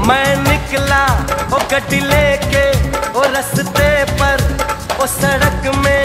मैं निकला ओ गड्डी लेके ओ रस्ते पर ओ सड़क में